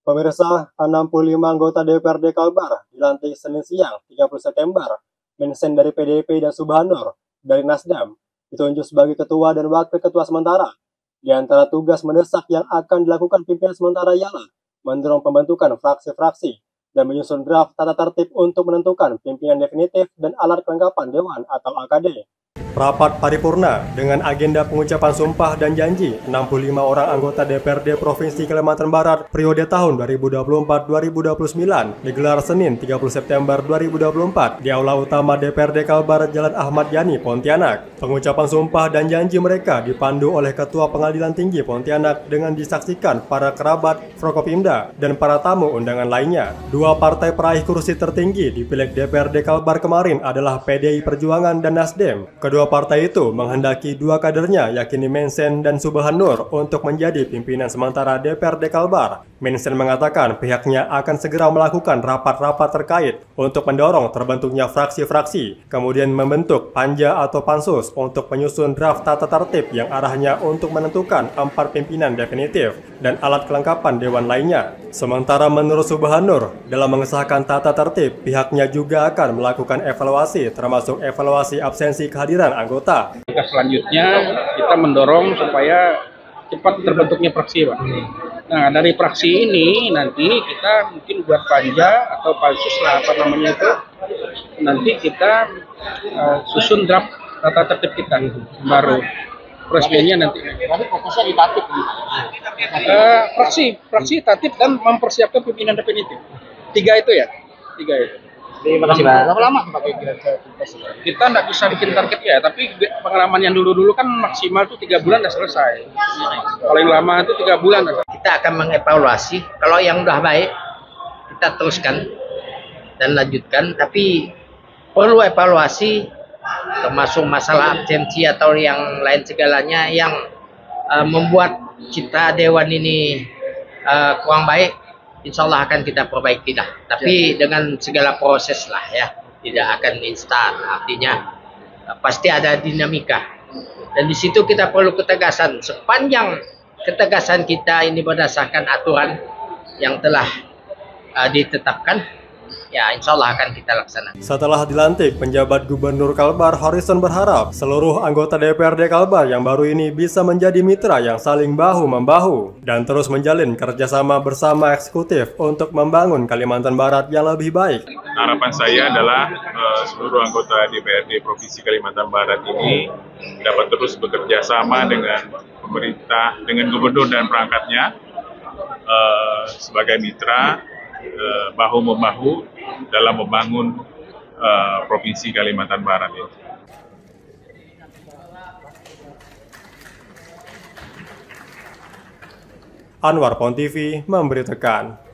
Pemirsa, 65 anggota DPRD Kalbar dilantik Senin siang 30 September. Mensen dari PDIP dan Subhanur dari Nasdem ditunjuk sebagai ketua dan wakil ketua sementara. Di antara tugas mendesak yang akan dilakukan pimpinan sementara ialah mendorong pembentukan fraksi-fraksi dan menyusun draft tata tertib untuk menentukan pimpinan definitif dan alat kelengkapan Dewan atau AKD. Rapat paripurna dengan agenda pengucapan sumpah dan janji 65 orang anggota DPRD Provinsi Kalimantan Barat periode tahun 2024-2029 digelar Senin 30 September 2024 di Aula Utama DPRD Kalbar Jalan Ahmad Yani, Pontianak. Pengucapan sumpah dan janji mereka dipandu oleh Ketua Pengadilan Tinggi Pontianak dengan disaksikan para kerabat, Forkopimda, dan para tamu undangan lainnya. Dua partai peraih kursi tertinggi di Pileg DPRD Kalbar kemarin adalah PDI Perjuangan dan Nasdem. Kedua partai itu menghendaki dua kadernya yakni Mensen dan Subhanur untuk menjadi pimpinan sementara DPRD Kalbar. Mensen mengatakan pihaknya akan segera melakukan rapat-rapat terkait untuk mendorong terbentuknya fraksi-fraksi, kemudian membentuk panja atau pansus untuk menyusun draft tata tertib yang arahnya untuk menentukan 4 pimpinan definitif dan alat kelengkapan dewan lainnya. Sementara menurut Subhanur, dalam mengesahkan tata tertib, pihaknya juga akan melakukan evaluasi termasuk evaluasi absensi kehadiran anggota. Selanjutnya kita mendorong supaya cepat terbentuknya fraksi, Pak. Nah, dari fraksi ini nanti kita mungkin buat panja atau pansus lah apa namanya itu. Nanti kita susun draft tata tertib kita baru. Presmennya nanti. Berarti fokusnya di tatip Fraksi tatip dan mempersiapkan pimpinan definitif. Tiga itu. Terima kasih, Pak. Berapa lama pakai Kita nggak bisa bikin target ya, tapi pengalaman yang dulu kan maksimal tuh 3 bulan udah selesai. Paling lama itu 3 bulan. Kita akan mengevaluasi, kalau yang udah baik kita teruskan dan lanjutkan, tapi perlu evaluasi termasuk masalah absensi atau yang lain segalanya yang membuat citra dewan ini kurang baik. Insya Allah akan kita perbaiki dah. Tapi dengan segala proses lah ya, tidak akan instan. Artinya pasti ada dinamika. Dan di situ kita perlu ketegasan. Sepanjang ketegasan kita ini berdasarkan aturan yang telah ditetapkan, ya insya Allah akan kita laksanakan. Setelah dilantik, penjabat Gubernur Kalbar Harrison berharap seluruh anggota DPRD Kalbar yang baru ini bisa menjadi mitra yang saling bahu-membahu dan terus menjalin kerjasama bersama eksekutif untuk membangun Kalimantan Barat yang lebih baik. Harapan saya adalah seluruh anggota DPRD Provinsi Kalimantan Barat ini dapat terus bekerja sama dengan pemerintah, dengan gubernur dan perangkatnya sebagai mitra, bahu-membahu dalam membangun Provinsi Kalimantan Barat ini. Anwar Pon TV memberitakan.